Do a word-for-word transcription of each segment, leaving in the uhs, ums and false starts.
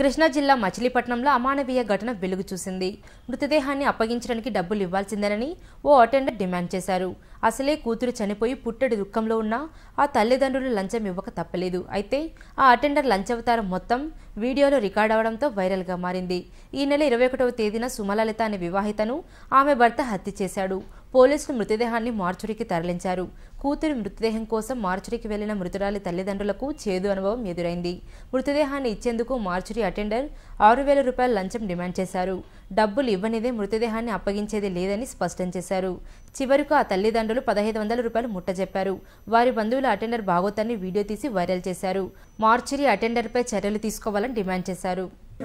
కృష్ణా జిల్లా మచిలీపట్నంలో అమానవీయ ఘటన వెలుగు చూసింది. మృతదేహాన్ని అప్పగించడానికి డబ్బులు ఇవ్వాల్సిందేనని ఓ అటెండర్ డిమాండ్ చేశారు. అసలే కూతురు చనిపోయి పుట్టడి దుఃఖంలో ఉన్న ఆ తల్లిదండ్రులు లంచం ఇవ్వక తప్పలేదు. అయితే ఆ అటెండర్ లంచవతారం మొత్తం వీడియోలో రికార్డ్ అవడంతో వైరల్గా మారింది. ఈ నెల ఇరవై ఒకటవ తేదీన సుమలలిత అనే వివాహితను ఆమె భర్త హత్య చేశాడు. పోలీసులు మృతదేహాన్ని మార్చురికి తరలించారు. కూతురి మృతదేహం కోసం మార్చురికి వెళ్లిన మృతురాలి తల్లిదండ్రులకు చేదు అనుభవం ఎదురైంది. మృతదేహాన్ని ఇచ్చేందుకు మార్చురి అటెండర్ ఆరు వేల రూపాయల లంచం డిమాండ్ చేశారు. డబ్బులు ఇవ్వనిదే మృతదేహాన్ని అప్పగించేది లేదని స్పష్టం చేశారు. చివరకు ఆ తల్లిదండ్రులు పదహైదు వందల రూపాయలు ముట్టజెప్పారు. వారి బంధువుల అటెండర్ భాగోతాన్ని వీడియో తీసి వైరల్ చేశారు. మార్చురి అటెండర్పై చర్యలు తీసుకోవాలని డిమాండ్ చేశారు.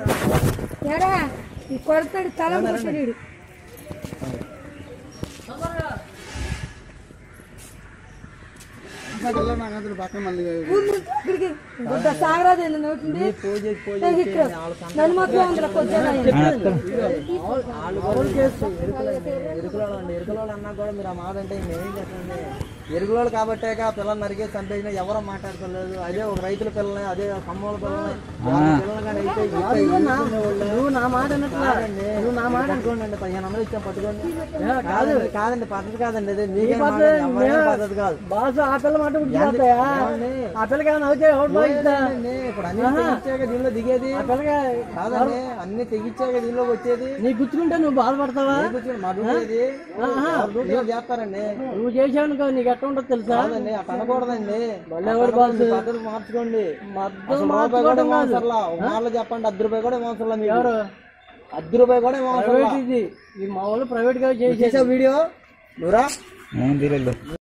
ఎరుగులోళ్ళు కాబట్టే పిల్లలు నరికే చంపేసిన ఎవరో మాట్లాడుకోలేదు. అదే ఒక రైతుల పిల్లల్ని, అదే కమ్మోళ్ళ పిల్లల్ని పిల్లలు కానీ అయితే నువ్వు నా మాట అన్నట్లండి. నువ్వు నా మాట అనుకోండి. పదిహేను వందలు ఇచ్చాం పట్టుకోండి. కాదు కాదండి, పద్ధతి కాదండి. అది మీకే పద్ధతి కాదు. బాసు ఆ పిల్ల మాట ఆ పిల్లకి ఇప్పుడు అన్ని తెగించాక దీనిలో దిగేది కాదండి. అన్ని తెగించాక దీనిలోకి వచ్చేది. నీ గుర్తుకుంటే నువ్వు బాధపడతావా? చేస్తారండి. నువ్వు చేసావు నీకు ఎట్లా ఉండదు తెలుసా? అట్లా అనకూడదండి. పద్ధతి మార్చుకోండి. వాళ్ళు చెప్పండి. అర్ధ రూపాయి కూడా మోసంలా మీకు. అర్ధ రూపాయి కూడా మోసం. ఇది మా వాళ్ళు ప్రైవేట్ గా చేసే వీడియో నువ్వురా.